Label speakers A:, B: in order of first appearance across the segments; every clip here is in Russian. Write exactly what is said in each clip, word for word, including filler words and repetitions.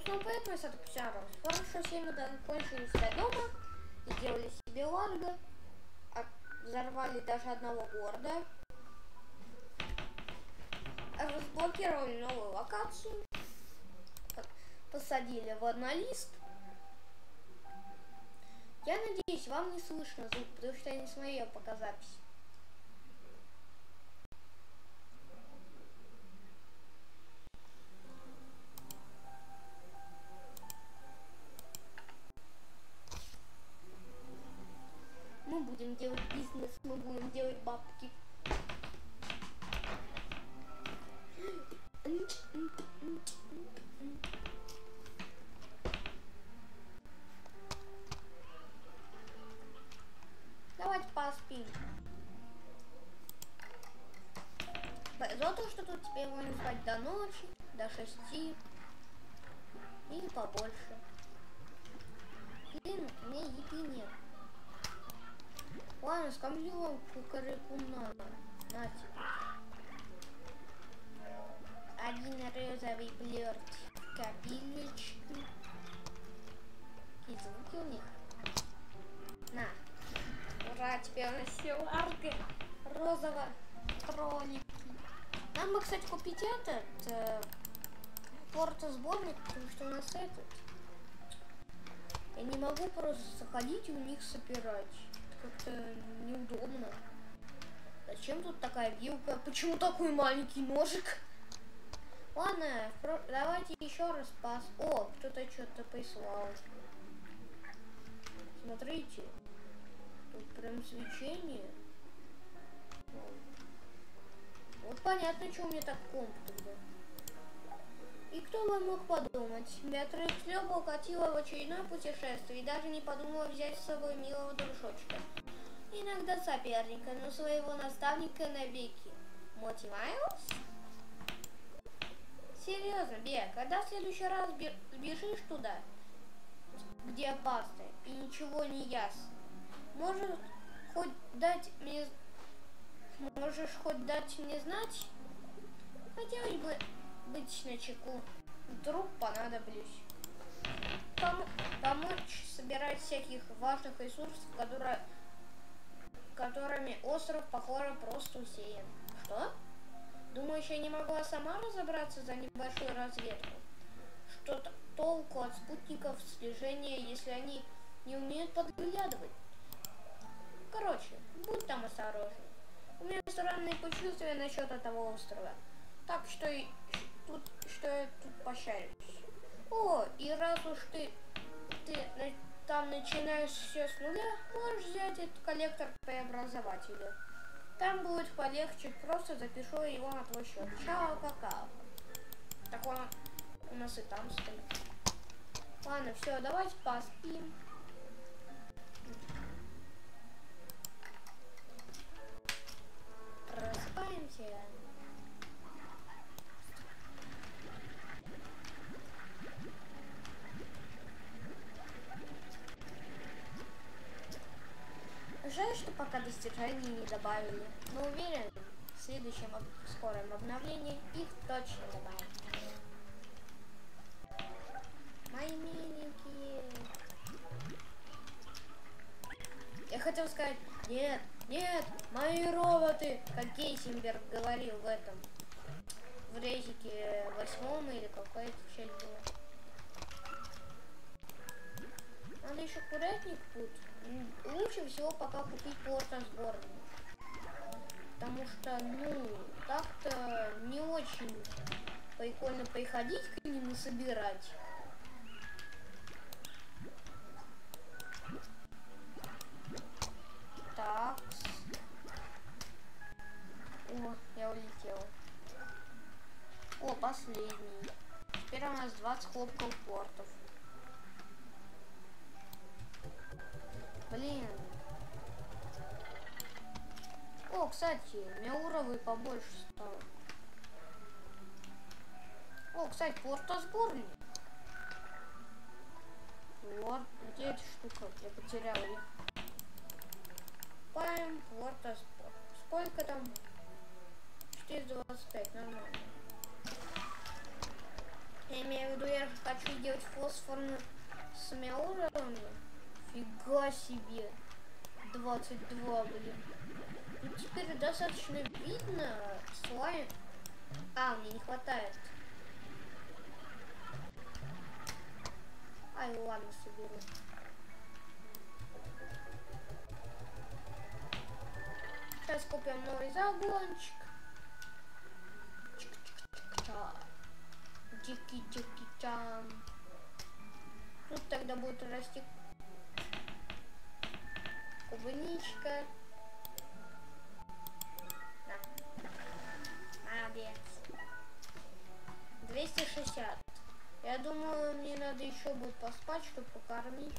A: Ну, поэтому с этим все равно. Хорошо, все мы кончили себя дома, сделали себе ларго, взорвали даже одного города, разблокировали новую локацию, посадили в однолист. Я надеюсь, вам не слышно звук, потому что я не смотрел пока запись. Мы будем делать бизнес, мы будем делать бабки. Давайте поспим. За то, что тут теперь будем спать до ночи, до шести или побольше. Блин, у меня еды нет. Ладно, скамью кукареку надо. На тебе. Один розовый плёрт в копилочку. Какие звуки у них? На. Ура, теперь у нас все арка розово кролики. Нам бы, кстати, купить этот э, портосборник, потому что у нас этот. Я не могу просто заходить и у них собирать. Как-то неудобно. Зачем тут такая вилка? Почему такой маленький ножик? Ладно, давайте еще раз пас. О, кто-то что-то прислал. Смотрите. Тут прям свечение. Вот понятно, что у меня так комп тогда. И кто бы мог подумать? Беатрикс Лёба укатила в очередное путешествие и даже не подумала взять с собой милого дружочка. Иногда соперника, но своего наставника навеки. Моти Майлз? Серьезно, Беа, когда в следующий раз сбежишь туда, где опасно и ничего не ясно, может хоть дать мне... Можешь хоть дать мне знать? Хотелось бы быть начеку. Вдруг понадоблюсь. Пом помочь собирать всяких важных ресурсов, которые, которыми остров, похоже, просто усеян. Что? Думаешь, я не могла сама разобраться за небольшую разведку? Что толку от спутников слежения, если они не умеют подглядывать? Короче, будь там осторожен. У меня странные предчувствия насчет этого острова. Так что, и, тут, что я тут пощарюсь. О, и раз уж ты, ты там начинаешь все с нуля, можешь взять этот коллектор преобразователя. Там будет полегче, просто запишу его на твой счет. Чао, какао. Так он у нас и там стоит. Ладно, все, давайте поспим. Просыпаемся. Жаль, что пока достижений не добавили, но уверен, в следующем об... скором обновлении их точно добавят. Мои миленькие. Я хотел сказать, нет, нет, мои роботы, как Гейсенберг говорил в этом, в резике восьмом или какой-то часть была. Надо еще курятник тут. Лучше всего пока купить портосборник. Потому что, ну, так-то не очень прикольно приходить к ним и собирать. Так. О, я улетел. О, последний. Теперь у нас двадцать хлопков портов. Блин. О, кстати, у меня уровень побольше стал. О, кстати, портосборник. Вот, где эта штука? Я потерял ее. Паем, портосборник. Сколько там? четыреста двадцать пять, нормально. Я имею в виду, я хочу делать фосфорную с уровнями. Фига себе. двадцать два, блин. Ну, теперь достаточно видно слайм. А, мне не хватает. Ай, ладно, соберу. Сейчас купим новый загончик. Чики-чики-чан. Тут тогда будет расти клубничка. Молодец. двести шестьдесят. Я думаю, мне надо еще будет поспать, чтобы покормить.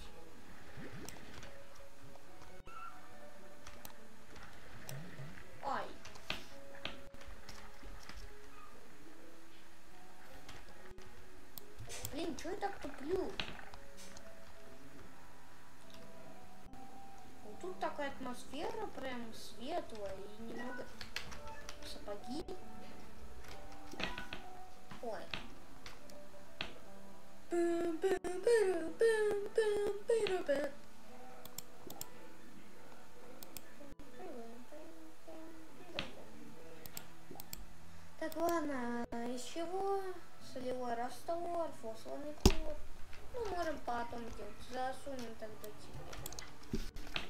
A: Ай. Блин, что я так туплю? Вот тут такая атмосфера прям светлая и немного сапоги. Ой. Так, ладно, из чего? Солевой раствор, фосфорный хлор. Ну, можем потом делать. Засунем тогда тебе.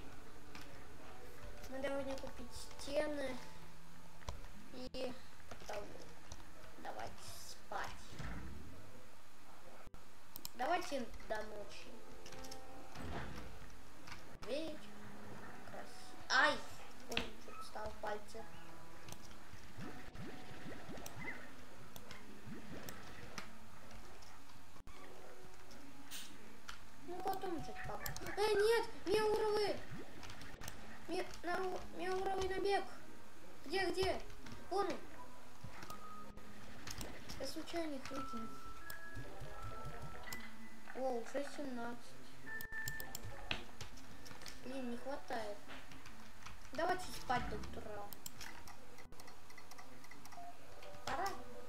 A: Мы должны купить стены и потом давайте спать. Давайте до ночи. Вечер. Красиво. Ай! Ой, что-то стал в пальце. Ну потом что-то папа. Э, нет! Меуровый! Ме... На... Меуровый набег! Где, где? Вон он! Я случайно их выкину. О, уже семнадцать. Блин, не хватает. Давайте спать до утра. Пора.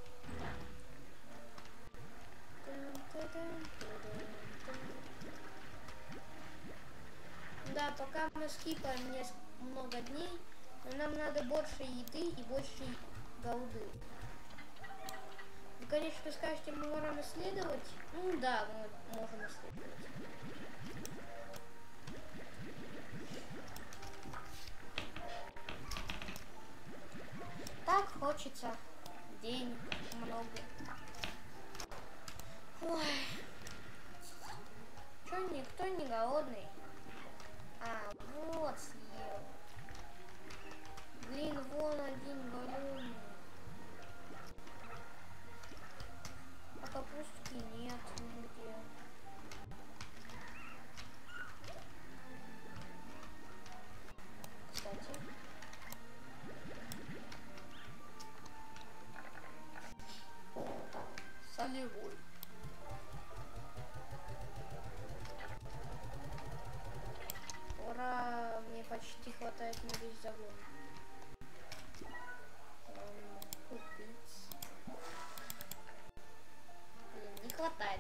A: Да, пока мы скипаем несколько много дней, но нам надо больше еды и больше голды. Вы, конечно, скажете, мы можем исследовать. Ну да, мы можем исследовать. Так хочется денег много. Ой. Чё, никто не голодный? А, вот съел. Блин, вон один голодный. А капустки нет нигде. Кстати. Солевой. Ура, мне почти хватает на весь загон. Купить. Блин, не хватает.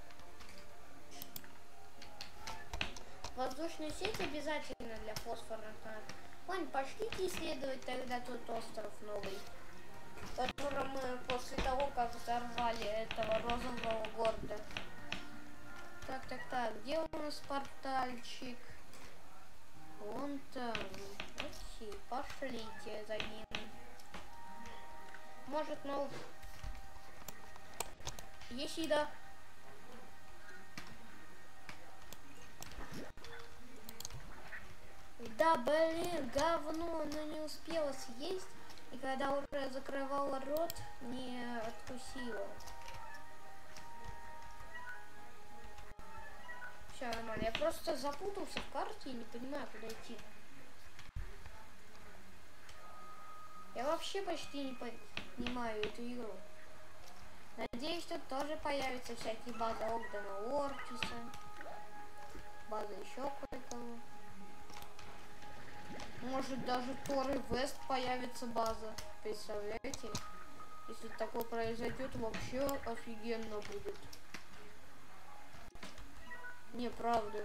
A: Воздушная сеть обязательно для фосфорных. Ладно, пошлите исследовать тогда тот остров новый, который мы после того, как взорвали этого розового города. Так, так, так, где у нас портальчик? Вон там. Окей, пошлите за ним. Может, ну... Есть еда. Да, блин, говно, она не успела съесть. И когда уже закрывала рот, не откусила. Все нормально. Я просто запутался в карте и не понимаю, куда идти. Я вообще почти не понимаю эту игру. Надеюсь, тут тоже появятся всякие базы Огдена Ортиса. Базы еще кое-кого. Может, даже Тор и Вест появится база. Представляете? Если такое произойдет, вообще офигенно будет. Не, правда.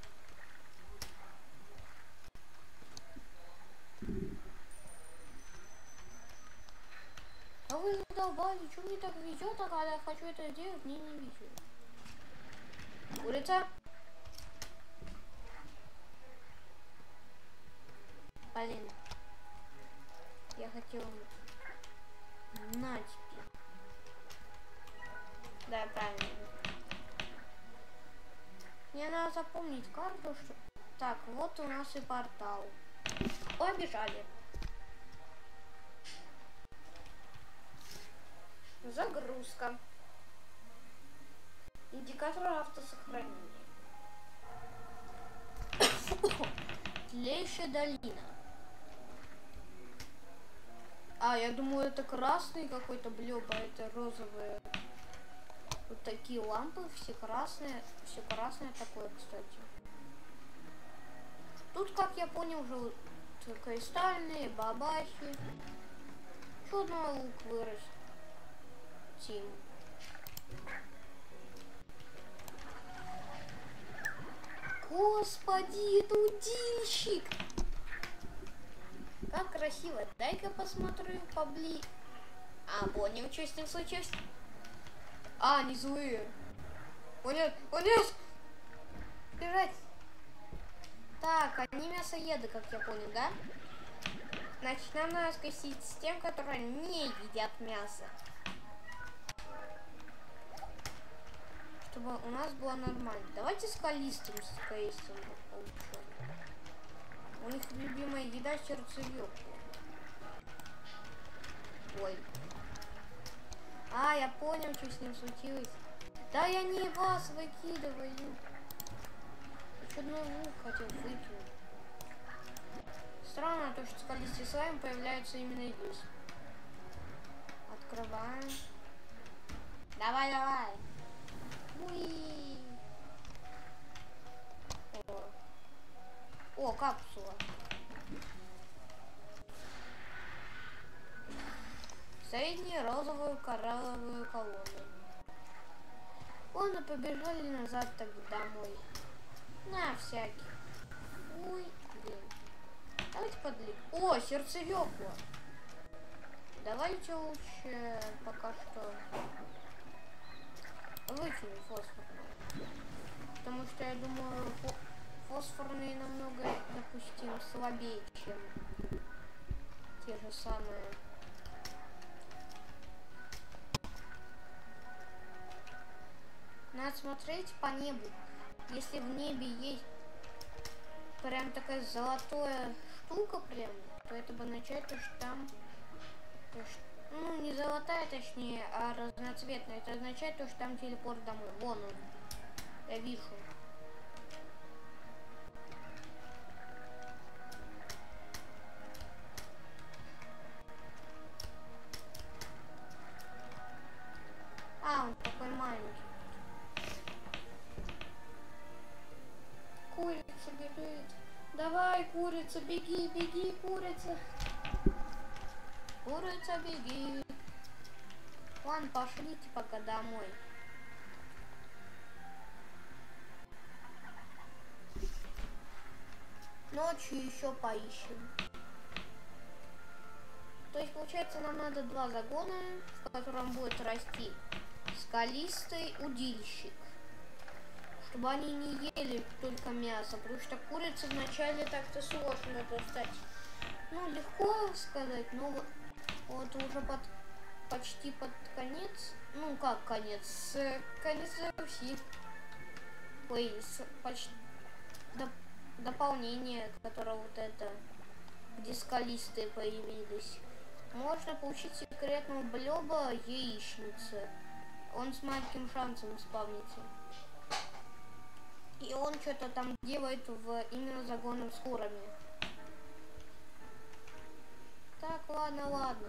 A: А вы задолбали, что мне так везет, а когда я хочу это сделать, мне не везет. Курица. Блин. Я хотел... На тебе. Да, правильно. Мне надо запомнить карту, что... Так, вот у нас и портал. Побежали. Загрузка. Индикатор автосохранения. Тлеющая долина. А, я думаю, это красный какой-то блёб, а это розовые. Вот такие лампы, все красные. Все красное такое, кстати. Тут, как я понял, живут кристальные, бабахи. Еще одна лук вырастет. Тим. Господи, это удильщик! Как красиво. Дай-ка посмотрю побли. А, понял, что с ним случилось? А, они злые. О нет, о нет! Бежать! Так, они мясоеды, как я понял, да? Значит, нам надо скосить с тем, которые не едят мясо. Чтобы у нас было нормально. Давайте скалистым скалистым получим. У них любимая еда сердцевёк. Ой. А, я понял, что с ним случилось. Да я не вас выкидываю. Еще одну лук хотел выкинуть. Странно то, что скалистые слаймы появляются именно здесь. Открываем. Давай, давай. Уи. О. О, капсула. Среднюю розовую коралловую колонну. Ладно, побежали назад так домой. На всякий. Ой, блин. Давайте подлить. О, сердцевёку. Давайте лучше пока что выкинем фосфорную. Потому что я думаю, фосфорные намного, допустим, слабее, чем те же самые. Надо смотреть по небу. Если в небе есть прям такая золотая штука прям, то это бы означает, что там, то, что, ну не золотая точнее, а разноцветная. Это означает, то, что там телепорт домой. Вон он. Я вижу. А, он такой маленький. Курица бежит. Давай, курица, беги, беги, курица. Курица, беги. Ладно, пошлите пока домой. Ночью еще поищем. То есть, получается, нам надо два загона, в котором будет расти скалистый удильщик. Чтобы они не ели только мясо, потому что курица вначале так-то сложно достать. Ну, легко сказать, но вот, вот уже под, почти под конец, ну как конец, конец Руси. Ой, с, почти до, дополнение, которое вот это, где скалистые появились. Можно получить секретного блёба яичницы. Он с маленьким шансом спавнится. И он что-то там делает в именно загоном с курами. Так, ладно, ладно.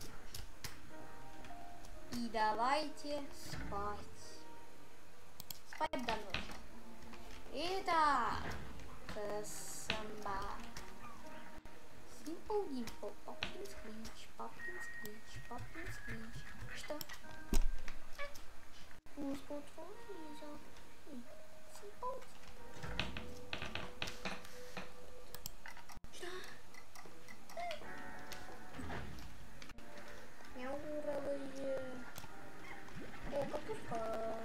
A: И давайте спать. Спать давно. Итак, самба. Simple Dimple, Pumpkin Screech, Pumpkin Screech, Pumpkin Screech. Мяуровые. О, капуста.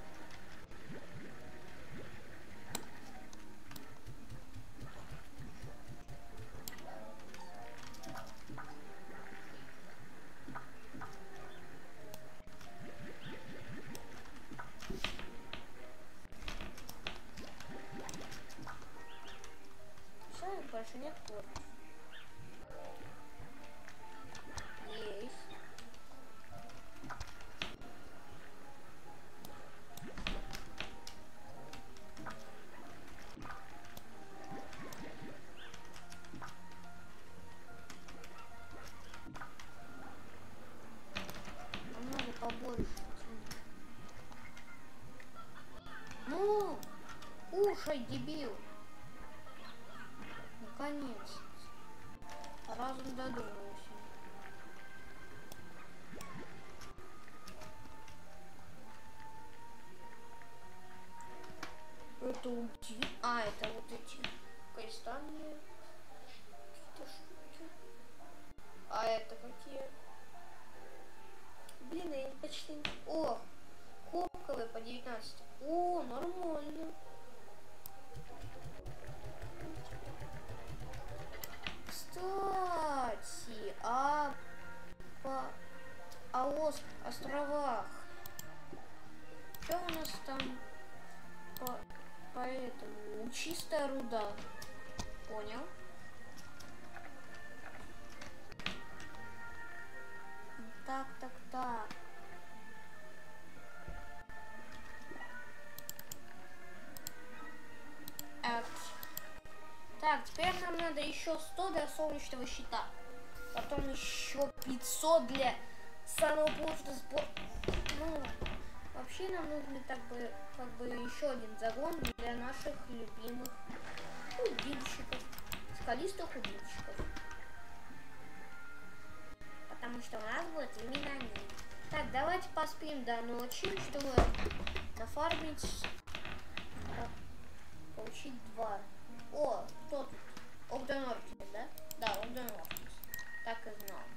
A: Все, больше нет корпуса. Есть. Намного побольше. Ну, кушай, дебил. Наконец. Разум додумался. Это уйти. А, это вот эти кристальные какие-то штуки. А это какие? Блин, я почти... О, хопковые по девятнадцать. О, нормально. Кстати, а по а ос- островах что у нас там по, по этому? Чистая руда. Понял? Так, так, так. Так. Так, теперь нам надо еще сто для солнечного щита. Потом еще пятьсот для самого плотного сбора. Ну, вообще нам нужно так бы, как бы еще один загон для наших любимых удильщиков. Скалистых удильщиков. Потому что у нас будет именно они. Так, давайте поспим до ночи, чтобы нафармить, получить два. О, кто тут? Огденортис, да? Да, Огденортис. Так и знал.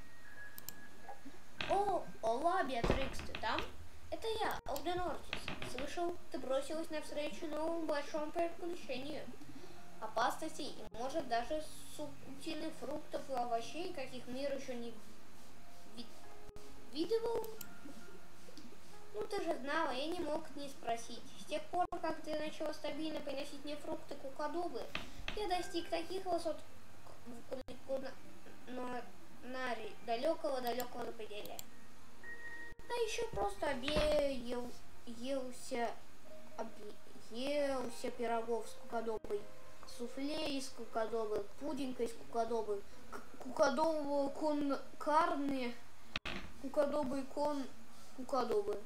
A: О, Ола, Беатрикс, ты там? Это я, Огденортис. Слышал, ты бросилась навстречу новому большому приключению. Опасностей и, может, даже сутиных фруктов и овощей, каких мир еще не ви видывал. Ну, ты же знала, я не мог не спросить. С тех пор, как ты начала стабильно приносить мне фрукты кукадубы, я достиг таких высот на далекого-далекого запределья. А еще просто объел, елся, объелся пирогов с кукадобой, суфле из кукадобы, пудинка из кукадобы, кукадобового кон карны, кукадобы кон кукадобы.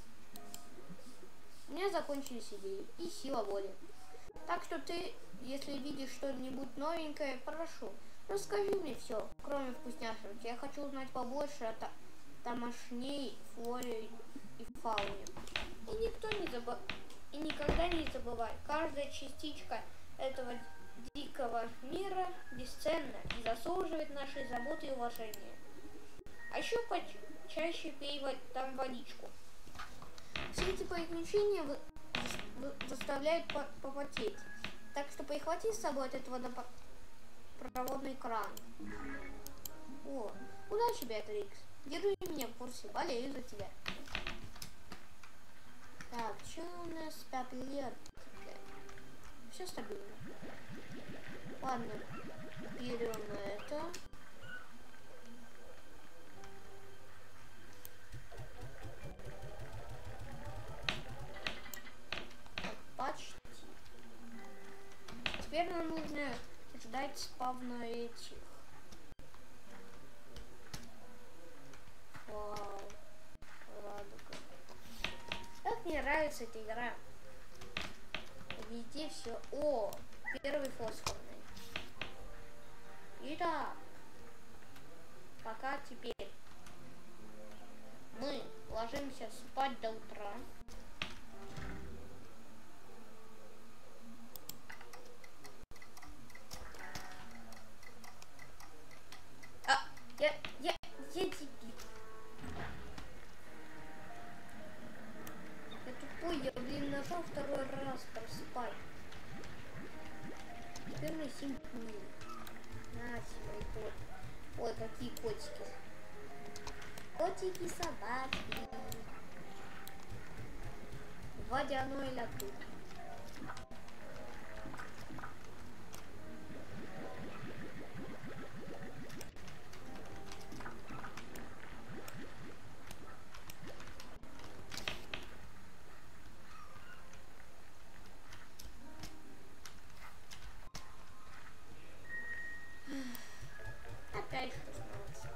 A: У меня закончились идеи и сила воли. Так что ты, если видишь что-нибудь новенькое, прошу, расскажи мне все, кроме вкусняшек. Я хочу узнать побольше о та тамошней флоре и фауне. И никто не забыв... и никогда не забывай, каждая частичка этого дикого мира бесценна и заслуживает нашей заботы и уважения. А еще почаще пей там водичку. Все эти приключения заставляют попотеть. Так что прихвати с собой от этого водопроводный кран. О, удачи, Беатрикс. Держи меня в курсе, болею за тебя. Так, что у нас пять лет? Все стабильно. Ладно, берем это. Почти. Теперь нам нужно ждать спавна этих. Вау. Радуга. Как мне нравится эта игра. Везде все. О, первый фосфорный. Итак, пока теперь мы ложимся спать до утра. Блин, нажал второй раз проспать. Теперь на семь дней. На, мой кот. Ой, какие котики. Котики, собаки. Водяной ляту. Опять шестнадцать.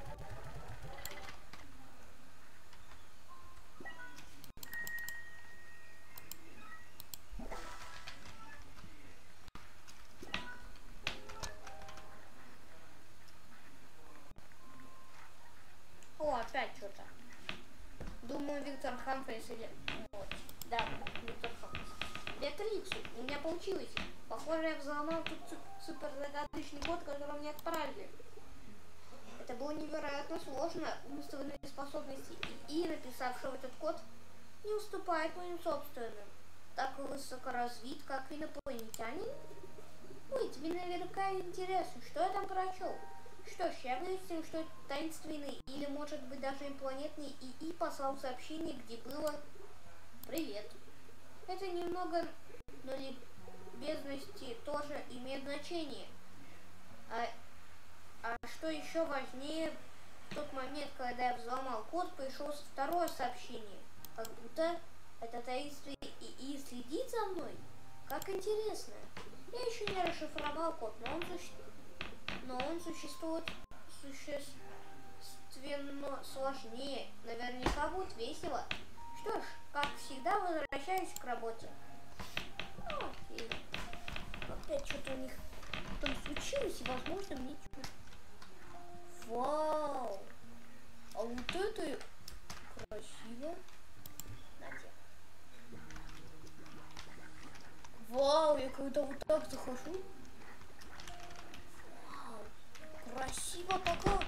A: О, опять что-то. Думаю, Виктор Хамфрис или... Вот. Да, Виктор Хамфрис. Беатрицу, у меня получилось. Похоже, я взломал тут супер загадочный код, который мне отправили. Это было невероятно сложно. Умственные способности ИИ, написавшего этот код, не уступает моим собственным. Так высокоразвит, как инопланетянин. Ой, тебе наверняка интересно, что я там прочел. Что ж, я выяснил, что это таинственный или, может быть, даже инопланетный ИИ послал сообщение, где было «Привет». Это немного, но любезности тоже имеет значение. А, а что еще важнее, в тот момент, когда я взломал код, пришло второе сообщение. Как будто это таинственный ИИ следит за мной. Как интересно. Я еще не расшифровал код, но он существует. Но он существует существенно сложнее. Наверняка будет весело. Что ж, как всегда, возвращаюсь к работе. Окей. Опять что-то у них там случилось, и возможно мне... Вау! А вот это красиво. Надя. Вау, я когда вот так захожу. Красиво-то как!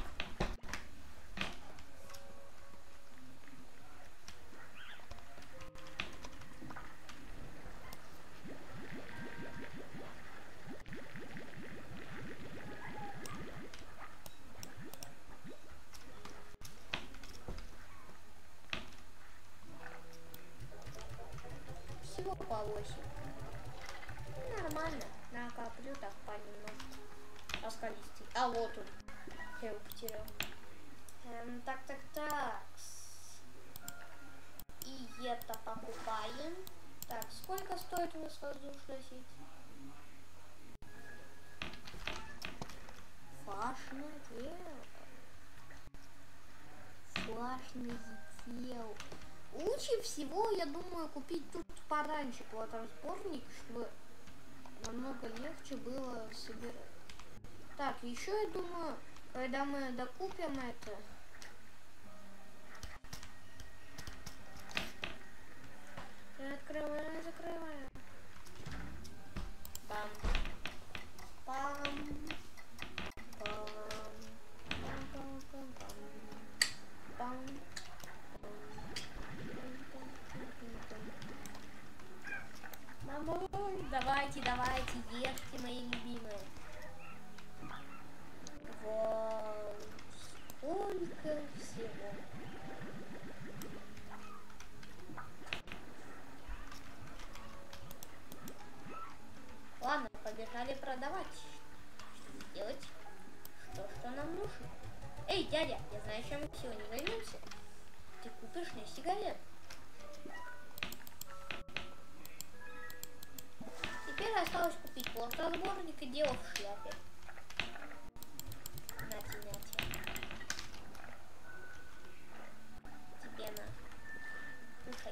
A: Всего по восемь. Нормально. Накоплю так понемножку. Раскалистый. А вот он. Я его потерял. Эм, так, так, так. И это покупаем. Так, сколько стоит у нас воздушная сеть? Фашное дело. Фашное дело. Лучше всего, я думаю, купить тут пораньше платосборник, чтобы намного легче было собирать. Так, еще я думаю, когда мы докупим это... Открываем, закрываем. Пам. Пам. Пам. Пам, пам, пам, пам. Мама, давайте, давайте, ешьте, мои любимые. Вау, сколько всего. Ладно, побежали продавать. Что сделать? Что, что нам нужно? Эй, дядя, я знаю, чем мы сегодня займемся. Ты купишь мне сигарет. Теперь осталось купить платосборник и дело в шляпе. Нате, нате. Тебе на. Кушай.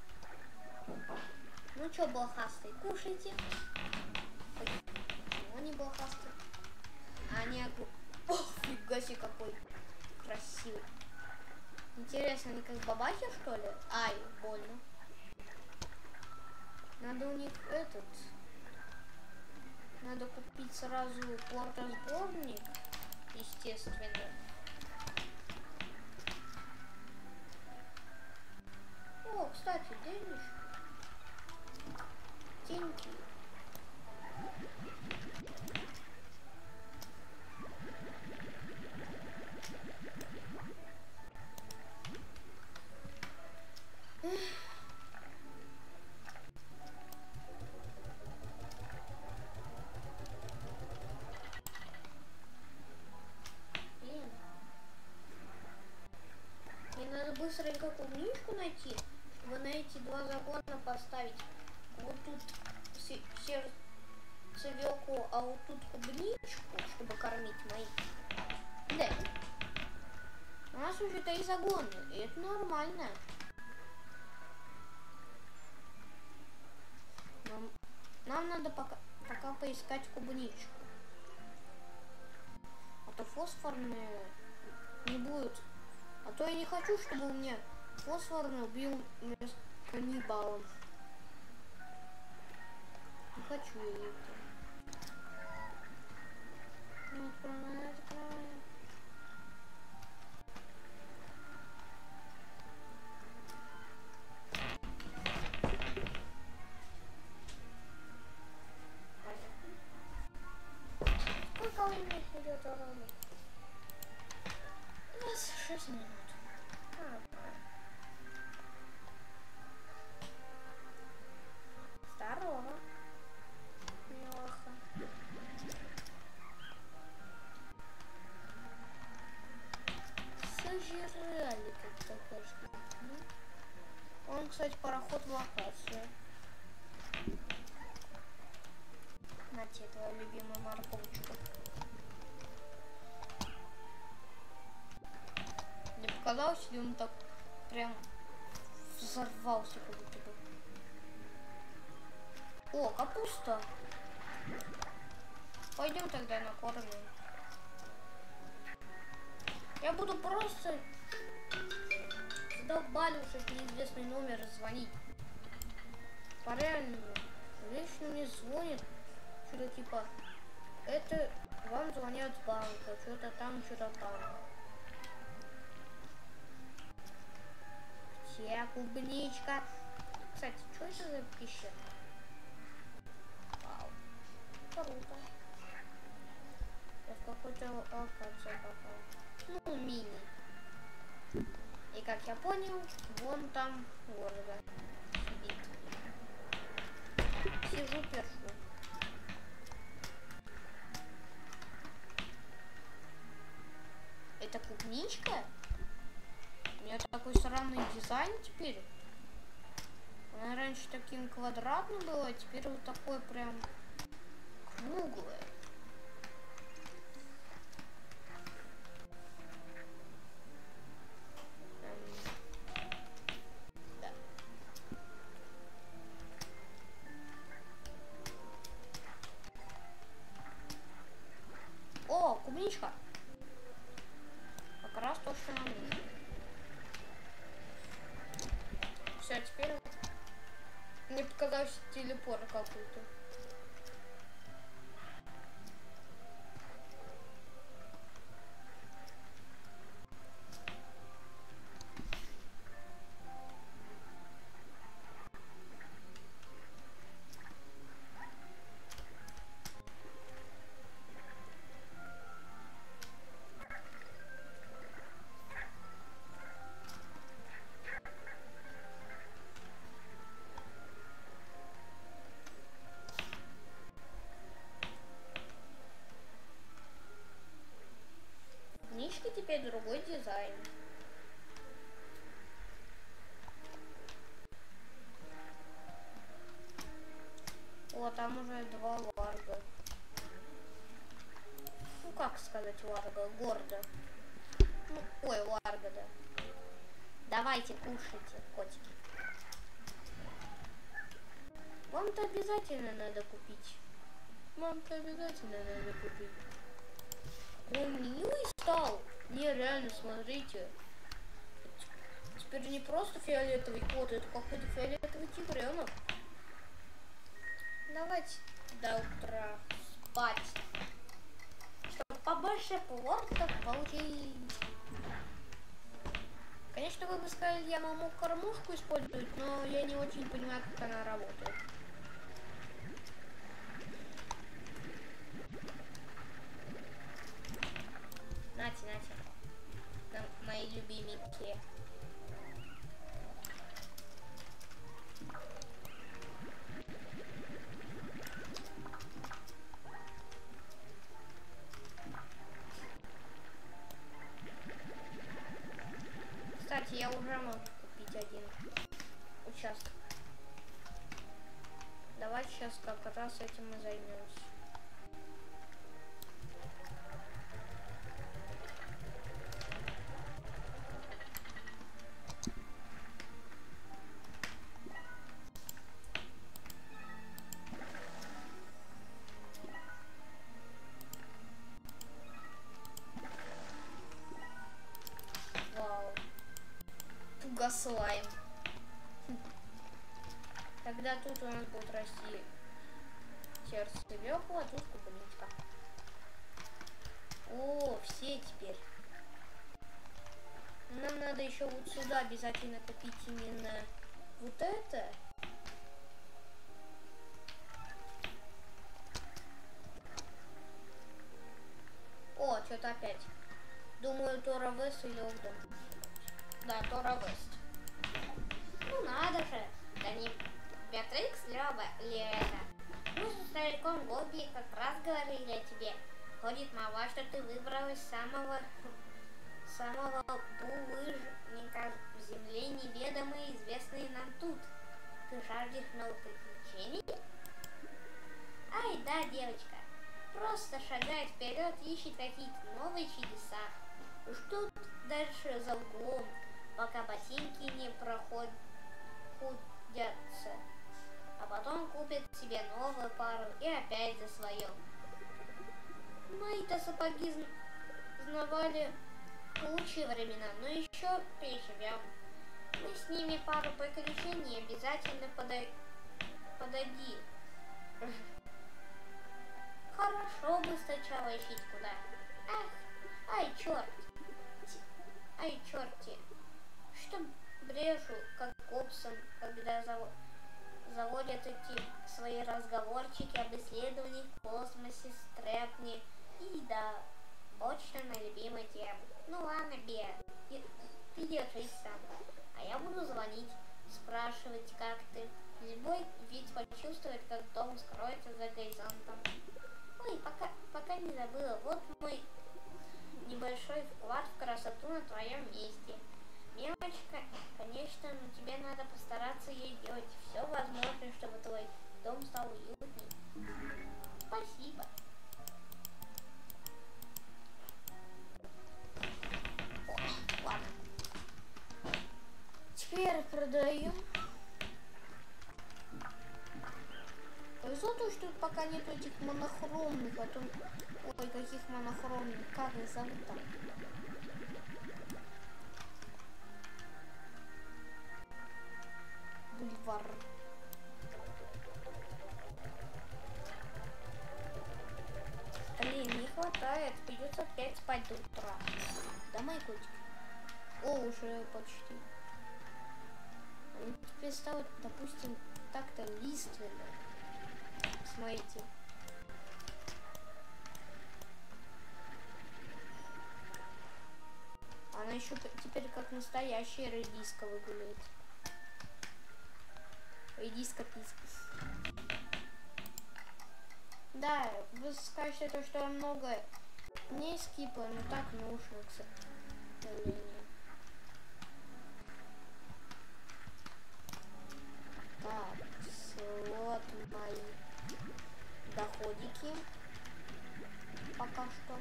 A: Ну чё, блохастый, кушайте. Ой, чего не блохастый? А не огурец. Ох, фига себе какой красивый. Интересно, они как бабахи, что ли? Ай, больно. Надо у них этот... Надо купить сразу платосборник, естественно. О, кстати, денежки. найти, чтобы на эти два загона поставить. Вот тут сердцевелку, а вот тут клубничку, чтобы кормить моих. Да. У нас уже три загона, и это нормально. Нам, нам надо пока, пока поискать клубничку. А то фосфорные не будут. А то я не хочу, чтобы у меня фосфорный убил меня каннибалом. Не хочу я это. Не открывай, открывай. Сколько у меня идет ролик? двадцать шесть минут. Здорово. Неплохо. Сожрали как-то, кажется. Он, кстати, пароход в локацию. На тебе твою любимую морковочку. Мне показалось, или он так прям взорвался как будто бы. О, капуста. Пойдем тогда накормим. Я буду просто задолбалившись неизвестный номер звонить. По-реальному. Вечно мне звонит. Что-то типа, это вам звонят с банка, что-то там, что-то там. Где клубничка? Кстати, что это за пища? Вау. Круто. Я в какой-то локации попал. Ну, мини. И как я понял, вон там ворога сидит. Сижу, першу. Это клубничка? У меня такой странный дизайн теперь. Она раньше таким квадратным была, а теперь вот такой прям круглый. Да. О, клубничка. Как раз то, что нам нужно. Все, теперь мне показался телепорт какой-то. Книжки теперь другой дизайн. О, там уже два варга. Ну как сказать варга? Гордо. Ну, ой, варга, да. Давайте, кушайте, котики. Вам-то обязательно надо купить. Вам-то обязательно надо купить. Он милый стал. Не, реально, смотрите. Теперь не просто фиолетовый кот, это какой-то фиолетовый тигренок. Давайте до утра спать. Чтобы побольше плодов получить. Конечно, вы бы сказали, я могу кормушку использовать, но я не очень понимаю, как она работает. Нате, нате. Там мои любименькие. Кстати, я уже могу купить один. участок. Давай сейчас как раз этим и займемся. Вау. Тугослайм. Тогда тут у нас будет расти сердце векла, а тут кукурузка. О, все теперь. Нам надо еще вот сюда обязательно купить именно вот это. О, что-то опять. Думаю, Тора Вест или Огдон. Да, Тора Вест. Ну надо же. Да не Беатрикс, Лёва, ли это? Мы с стариком Бобби как раз говорили о тебе. Ходит молва, что ты выбрал из самого самого булыжника в земле, неведомые, известные нам тут. Ты жаждешь новых приключений? Ай, да, девочка. Просто шагает вперед, ищет какие-то новые чудеса. Уж тут дальше за углом, пока ботинки не проходят. А потом купит себе новую пару и опять за свое. Мои-то сапоги знавали лучшие времена, но еще переживем. Мы с ними пару приключений обязательно подай... подойди. Хорошо бы сначала ищить куда. Ах, ай, черт. Ай, черти. Что брешу, как копсом, когда зав... заводят эти свои разговорчики об исследованиях в космосе, стрепни и да, точно на любимой теме. Ну ладно, Беа, ты держись сам, а я буду звонить, спрашивать, как ты. Любой ведь почувствует, как дом скроется за горизонтом. Ой, пока, пока не забыла, вот мой небольшой вклад в красоту на твоем месте. Мелочка, конечно, но тебе надо постараться ей делать все возможное, чтобы твой дом стал уютней. Спасибо. О, ладно. Теперь продаем. Повезло то, что пока нет этих монохромных, а то... Ой, каких монохромных, как их зовут там? Бульвар. Блин, не хватает. Придется опять спать до утра. Да, мои котики? О, уже почти. Теперь стало, допустим, так-то лиственно. Смотрите. Она еще теперь как настоящая редиска выглядит. Редиска писка. Да, вы скажете то, что много не скипа, но так нужно, к сожалению. Так, вот мои доходики. Пока что.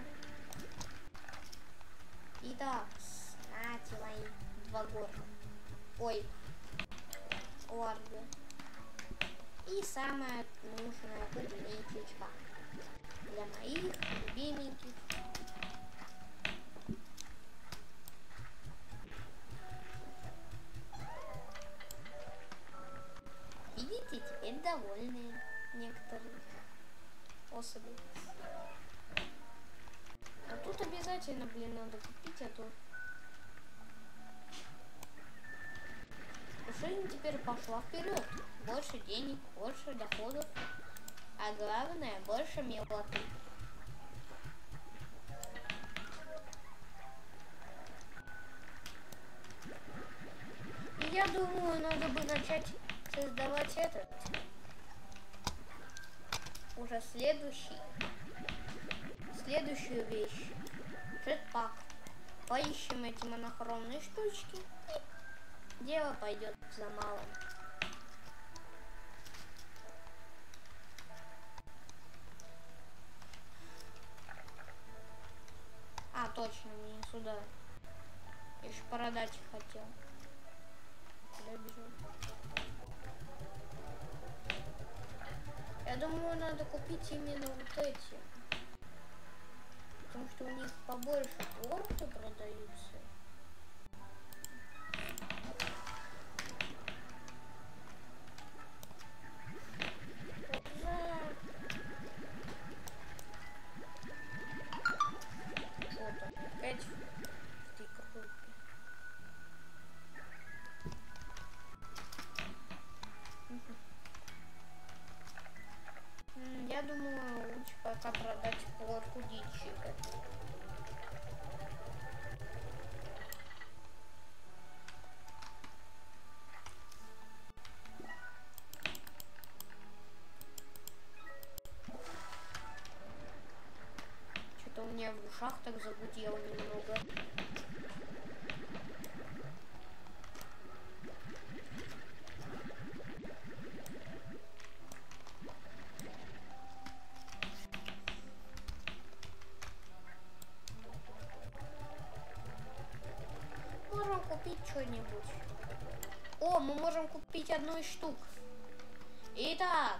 A: Итак, нате мои два горка. Ой, ларга. И самая нужная клубничечка для моих любименьких. Видите, теперь довольны некоторые особи. А тут обязательно, блин, надо купить, а то жизнь теперь пошла вперед. Больше денег, больше доходов, а главное, больше милоты. И я думаю, надо бы начать создавать этот уже следующий следующую вещь. Джетпак. Поищем эти монохромные штучки. Дело пойдет за малым. сюда. Я еще продать хотел. Куда бежал? Я думаю, надо купить именно вот эти. Потому что у них побольше орки продаются. Я думаю, лучше пока продать лодку дичика. Что-то у меня в ушах так загудело немного. Можем купить что-нибудь. О, мы можем купить одну из штук. Итак.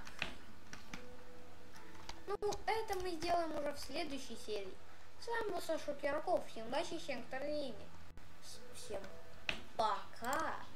A: Ну, это мы сделаем уже в следующей серии. С вами был Саша Кирков. Всем удачи, всем старания. Всем пока.